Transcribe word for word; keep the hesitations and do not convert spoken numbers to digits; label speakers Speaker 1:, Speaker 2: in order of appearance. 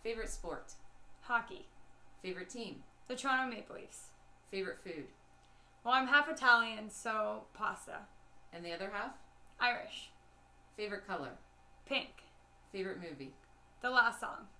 Speaker 1: Favorite sport?
Speaker 2: Hockey.
Speaker 1: Favorite team?
Speaker 2: The Toronto Maple Leafs.
Speaker 1: Favorite food?
Speaker 2: Well, I'm half Italian, so pasta.
Speaker 1: And the other half?
Speaker 2: Irish.
Speaker 1: Favorite color?
Speaker 2: Pink.
Speaker 1: Favorite movie?
Speaker 2: The Last Song.